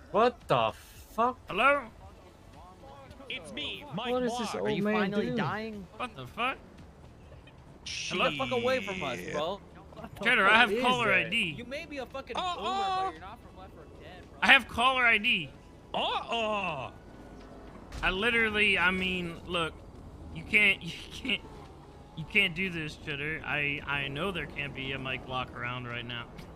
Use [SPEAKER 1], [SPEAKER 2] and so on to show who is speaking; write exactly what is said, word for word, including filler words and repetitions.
[SPEAKER 1] What the fuck?
[SPEAKER 2] Hello?
[SPEAKER 3] It's me, Mike
[SPEAKER 1] What is this
[SPEAKER 3] Block.
[SPEAKER 1] old
[SPEAKER 4] Are you
[SPEAKER 1] man
[SPEAKER 4] finally
[SPEAKER 1] doing?
[SPEAKER 4] dying?
[SPEAKER 2] What the fuck?
[SPEAKER 3] Hello?
[SPEAKER 4] Get the fuck away from us, bro.
[SPEAKER 2] Cheddar, I have
[SPEAKER 1] is
[SPEAKER 2] caller
[SPEAKER 1] that?
[SPEAKER 2] I D.
[SPEAKER 4] You may be a fucking
[SPEAKER 3] Uh,
[SPEAKER 4] boomer,
[SPEAKER 3] uh.
[SPEAKER 4] but you're not from Left four Dead, bro.
[SPEAKER 2] I have caller I D.
[SPEAKER 3] Uh-uh.
[SPEAKER 2] I literally, I mean, look, you can't, you can't, you can't do this, Cheddar. I, I know there can't be a Mike Block around right now.